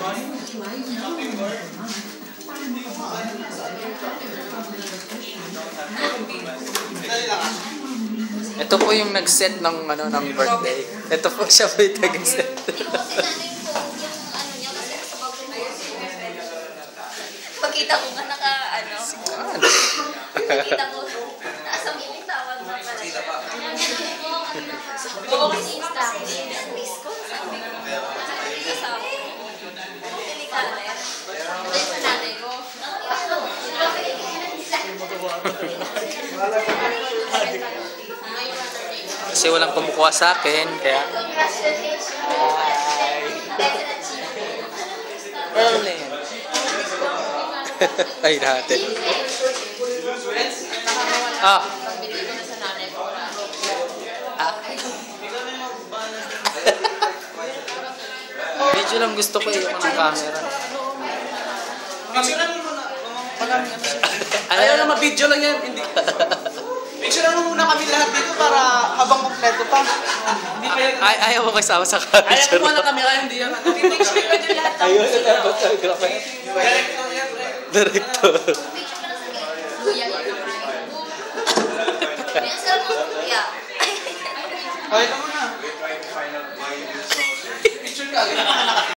Ito po yung nag-set ng ng birthday. Ito po siya po yung nag-set. Pagkita ko nga pagkita ko nasa miling tawag na pala siya. Oo, kasi Insta. Disco, sabi ko. Kasama ko. Pinikaler. Ito yung nanay ko. Kasi walang kumukuha sa akin, kaya... Ano na yan? Ay, natin. Medyo lang gusto ko yung camera. Ayaw na ma-video lang yan. Hindi. Picture lang muna kami lahat dito para habang kompleto pa. Hindi pa yan. Ayaw mo kasama sa camera. Ayaw mo na camera, hindi yan. Picture pa din lahat. Ayaw na photographer. Director. Kuya. Kahit mo na. Picture ka.